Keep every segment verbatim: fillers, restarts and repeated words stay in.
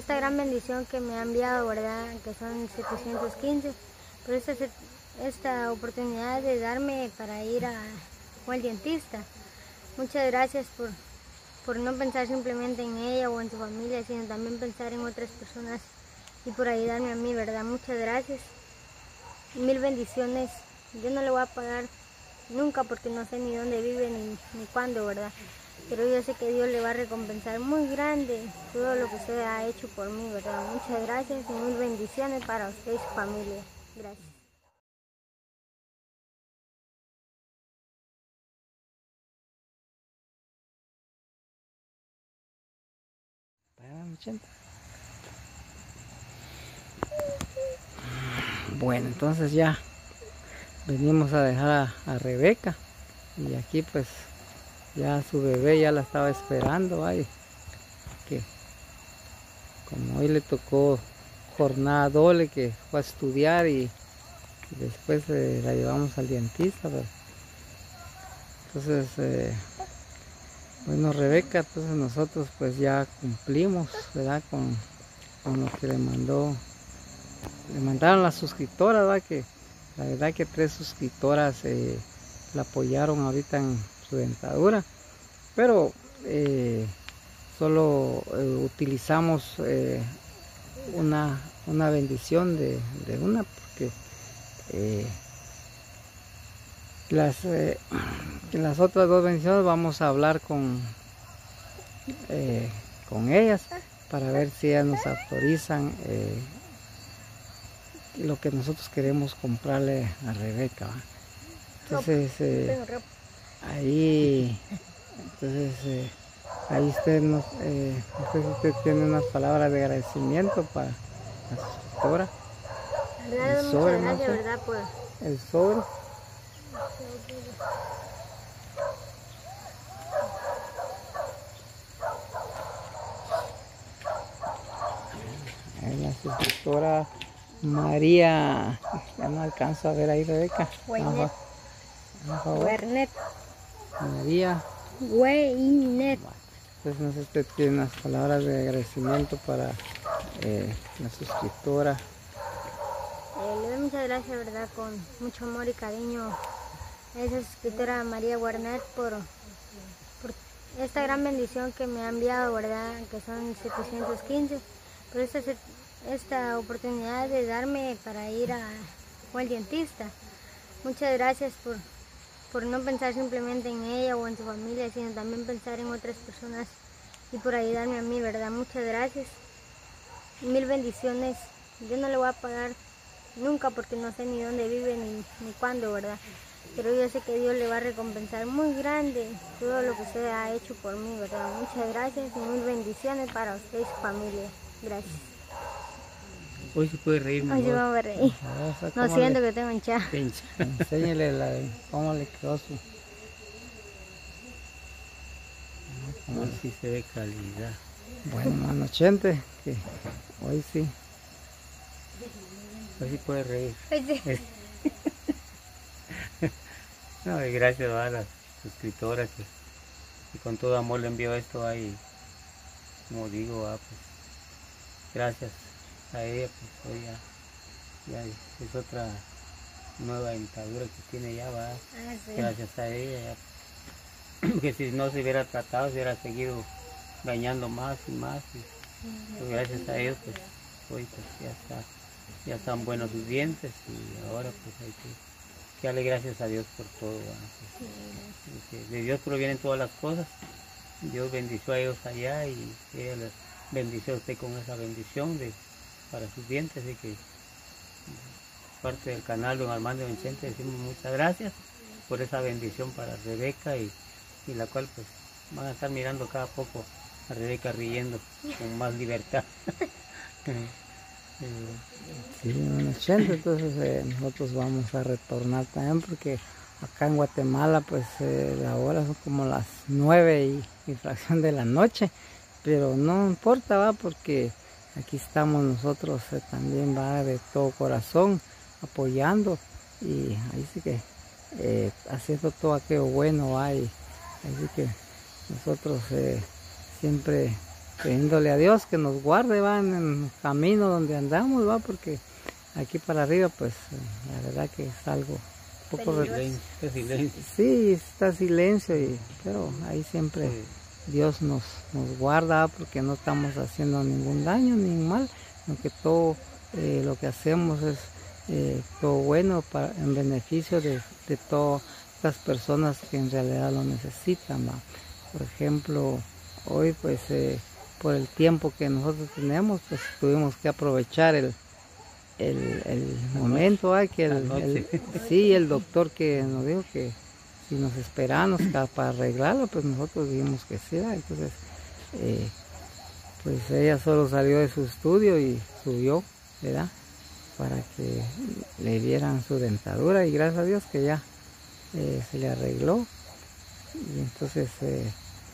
esta gran bendición que me ha enviado, ¿verdad? Que son setecientos quince, por esta, esta oportunidad de darme para ir a, al dentista. Muchas gracias por, por no pensar simplemente en ella o en su familia, sino también pensar en otras personas y por ayudarme a mí, ¿verdad? Muchas gracias. Mil bendiciones. Yo no le voy a pagar nunca porque no sé ni dónde vive ni, ni cuándo, ¿verdad? Pero yo sé que Dios le va a recompensar muy grande todo lo que usted ha hecho por mí, ¿verdad? Muchas gracias y mil bendiciones para usted y su familia. Gracias. Bueno, entonces ya venimos a dejar a, a Rebeca y aquí pues ya su bebé ya la estaba esperando. Ay, que como hoy le tocó jornada doble, que fue a estudiar y, y después eh, la llevamos al dentista, ¿verdad? Entonces eh, bueno, Rebeca, entonces nosotros pues ya cumplimos, ¿verdad? Con, con lo que le mandó le mandaron las suscriptoras, ¿verdad? Que la verdad que tres suscriptoras eh, la apoyaron ahorita en su dentadura, pero eh, solo eh, utilizamos eh, una, una bendición de, de una, porque eh, las, eh, las otras dos bendiciones vamos a hablar con, eh, con ellas para ver si ellas nos autorizan eh, lo que nosotros queremos comprarle a Rebeca, ¿va? Entonces eh, ahí entonces eh, ahí usted nos eh, no sé si usted tiene unas palabras de agradecimiento para la suscriptora. El sobre, muchas gracias, ¿verdad? Pues el sobre. La suscriptora María, ya no alcanzo a ver ahí, Rebeca. Weinet. Wernet. María Weinet. Entonces no sé si usted tiene unas palabras de agradecimiento para eh, la suscriptora. Eh, le doy muchas gracias, ¿verdad? Con mucho amor y cariño a esa suscriptora María Wernet por, por esta gran bendición que me ha enviado, ¿verdad? Que son setecientos quince. Por esta, esta oportunidad de darme para ir a, al dentista. Muchas gracias por, por no pensar simplemente en ella o en su familia, sino también pensar en otras personas y por ayudarme a mí, ¿verdad? Muchas gracias. Mil bendiciones. Yo no le voy a pagar nunca porque no sé ni dónde vive ni, ni cuándo, ¿verdad? Pero yo sé que Dios le va a recompensar muy grande todo lo que usted ha hecho por mí, ¿verdad? Muchas gracias y mil bendiciones para usted y su familia. Gracias. Hoy se puede reír. Hoy se va a reír. No siento le... que tengo hinchada. Enséñale la, cómo le quedó su... No, sí se ve calidad. Bueno, mano Chente, que hoy sí. Hoy sí puede reír. Hoy sí. No, y gracias a las suscriptoras que, que con todo amor le envió esto ahí. Como digo, ah, pues, gracias a ella, pues hoy ya, ya es otra nueva dentadura que tiene ya, va. Ah, sí. Gracias a ella, ya, que si no se hubiera tratado, se hubiera seguido dañando más y más. Y, pues, gracias a ellos, pues hoy pues, ya está, ya están buenos sus dientes y ahora pues hay que, que darle gracias a Dios por todo. Pues, de Dios provienen todas las cosas. Dios bendició a ellos allá y ella les bendició a usted con esa bendición de, para sus dientes. Así que parte del canal Don Armando Vicente decimos muchas gracias por esa bendición para Rebeca y, y la cual pues van a estar mirando cada poco a Rebeca riendo con más libertad. Sí, bueno, Chente, entonces eh, nosotros vamos a retornar también porque acá en Guatemala pues eh, la hora son como las nueve y, y fracción de la noche, pero no importa, va, porque aquí estamos nosotros eh, también, va, de todo corazón apoyando y ahí sí que eh, haciendo todo aquello bueno, va, y así que nosotros eh, siempre pidiéndole a Dios que nos guarde, va, en el camino donde andamos, va, porque aquí para arriba, pues, la verdad que es algo un poco... Silencio, silencio. Sí, está silencio, y, pero ahí siempre Sí. Dios nos, nos guarda, porque no estamos haciendo ningún daño, ni mal, sino que todo eh, lo que hacemos es eh, todo bueno para, en beneficio de, de todas las personas que en realidad lo necesitan, ¿va? Por ejemplo, hoy pues eh, por el tiempo que nosotros tenemos, pues tuvimos que aprovechar el, el, el momento, ¿va? Que el, el, sí, el doctor que nos dijo que si nos esperamos para arreglarlo, pues nosotros dijimos que sí, ¿va? Entonces eh, pues ella solo salió de su estudio y subió, ¿verdad? Para que le dieran su dentadura, y gracias a Dios que ya eh, se le arregló. Y entonces eh,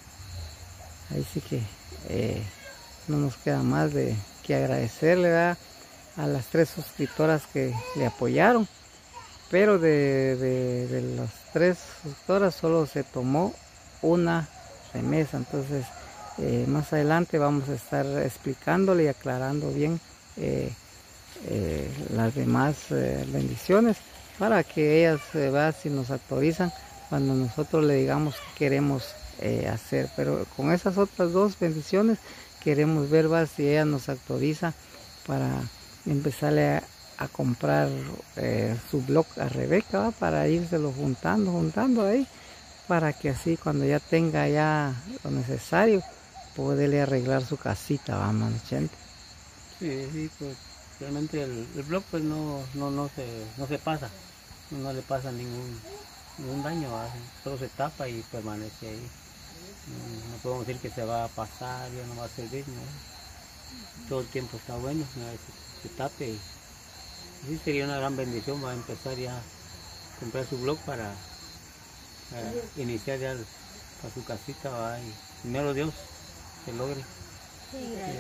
ahí sí que eh, no nos queda más de que agradecerle, ¿verdad?, a las tres suscriptoras que le apoyaron, pero de, de, de las tres suscriptoras solo se tomó una remesa. Entonces eh, más adelante vamos a estar explicándole y aclarando bien eh, eh, las demás eh, bendiciones, para que ellas eh, vean si nos autorizan cuando nosotros le digamos que queremos eh, hacer. Pero con esas otras dos bendiciones queremos ver, va, si ella nos autoriza para empezarle a, a comprar eh, su blog a Rebeca, va, para írselo juntando, juntando ahí, para que así cuando ya tenga ya lo necesario, poderle arreglar su casita, va, Manchente. Sí, sí, pues realmente el, el blog pues no, no, no se, no se pasa, no, no le pasa ningún, ningún daño, ¿va? Solo se tapa y permanece ahí. No, no podemos decir que se va a pasar, ya no va a servir, ¿no? Todo el tiempo está bueno, ¿no? Se, se tape, y sí sería una gran bendición, va a empezar ya a comprar su blog para, para iniciar ya el, para su casita, ¿va? Y primero Dios que logre. Sí, gracias.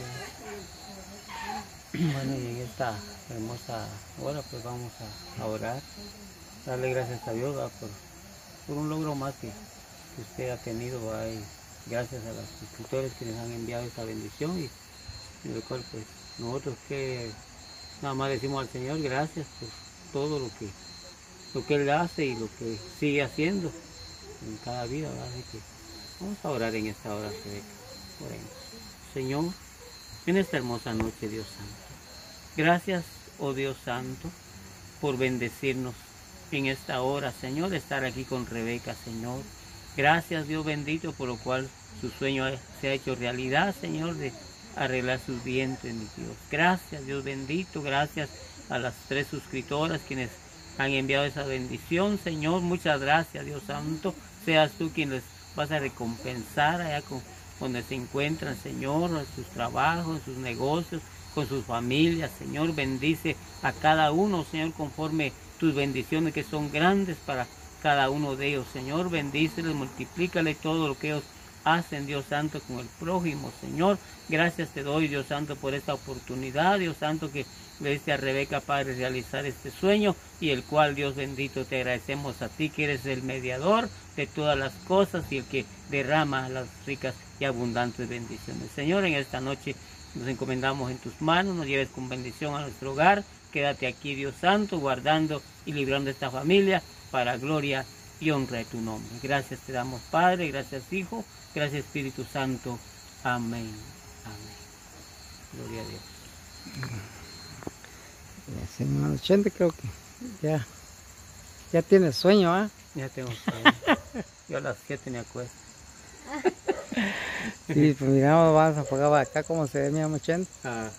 Bueno, y en esta hermosa hora pues vamos a, a orar, darle gracias a Dios, ¿va? Por, por un logro más que, que usted ha tenido, ¿va? Y gracias a los suscriptores que nos han enviado esta bendición, y, y el cual pues nosotros que nada más decimos al Señor gracias por todo lo que lo que Él hace y lo que sigue haciendo en cada vida, ¿va? Así que vamos a orar en esta hora, Rebeca. Oremos. Señor, en esta hermosa noche, Dios Santo, gracias, oh Dios Santo, por bendecirnos en esta hora, Señor, de estar aquí con Rebeca, Señor. Gracias, Dios bendito, por lo cual su sueño se ha hecho realidad, Señor, de arreglar sus dientes, mi Dios. Gracias, Dios bendito, gracias a las tres suscriptoras quienes han enviado esa bendición, Señor. Muchas gracias, Dios Santo. Seas tú quien les vas a recompensar allá con, donde se encuentran, Señor, en sus trabajos, en sus negocios, con sus familias, Señor. Bendice a cada uno, Señor, conforme tus bendiciones que son grandes para cada uno de ellos, Señor. Bendíceles, multiplícale todo lo que ellos hacen, Dios Santo, con el prójimo, Señor. Gracias te doy, Dios Santo, por esta oportunidad, Dios Santo, que le diste a Rebeca, Padre, realizar este sueño, y el cual, Dios bendito, te agradecemos a ti, que eres el mediador de todas las cosas y el que derrama las ricas y abundantes bendiciones. Señor, en esta noche nos encomendamos en tus manos, nos lleves con bendición a nuestro hogar. Quédate aquí, Dios Santo, guardando y librando esta familia para gloria y honra de tu nombre. Gracias te damos, Padre, gracias, Hijo, gracias, Espíritu Santo. Amén. Amén. Gloria a Dios. Sí, hermano Chente, creo que ya, ya tiene sueño, ¿ah? ¿eh? Ya tengo sueño. Yo a las siete me acuesto. Sí, pues miramos, vamos a apagar acá como se ve, mi amor Chente. Ajá.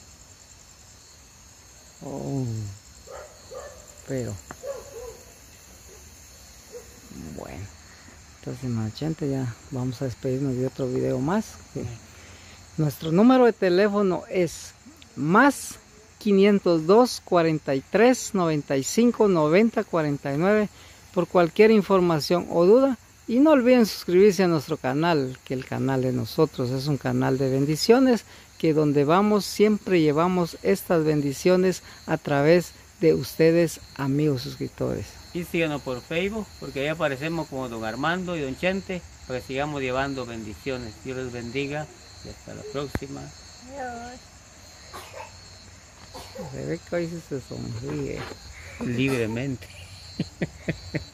Oh, pero bueno, entonces, hermano Chente, ya vamos a despedirnos de otro video más. Que nuestro número de teléfono es más quinientos dos, cuarenta y tres, noventa y cinco, noventa, cuarenta y nueve por cualquier información o duda. Y no olviden suscribirse a nuestro canal, que el canal de nosotros es un canal de bendiciones, que donde vamos siempre llevamos estas bendiciones a través de ustedes, amigos suscriptores. Y síganos por Facebook, porque ahí aparecemos como Don Armando y Don Chente, para que sigamos llevando bendiciones. Dios les bendiga y hasta la próxima. Adiós. Rebeca hoy se sonríe. Libremente.